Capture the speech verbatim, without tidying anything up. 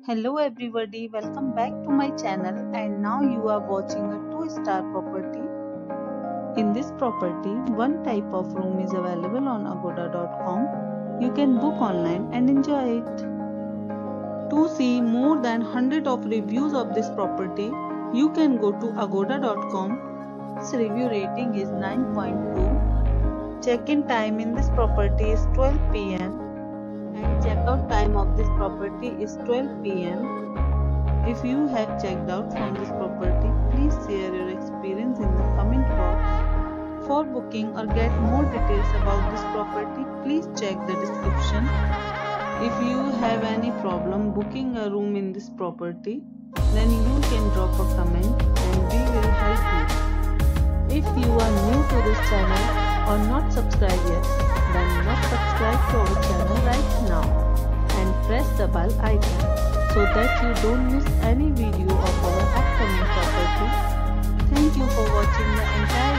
Hello everybody, welcome back to my channel, and now you are watching a two star property. In this property, one type of room is available on agoda dot com. You can book online and enjoy it. To see more than one hundred of reviews of this property, you can go to agoda dot com. Its review rating is nine point two. Check-in time in this property is twelve p m and checkout time of this property is twelve p m If you have checked out from this property, please share your experience in the comment box. For booking or get more details about this property, please check the description. If you have any problem booking a room in this property, then you can drop a comment and we will help you. If you are new to this channel or not subscribed yet, then must subscribe to our channel right now and press the bell icon so that you don't miss any video of our upcoming property. Thank you for watching the entire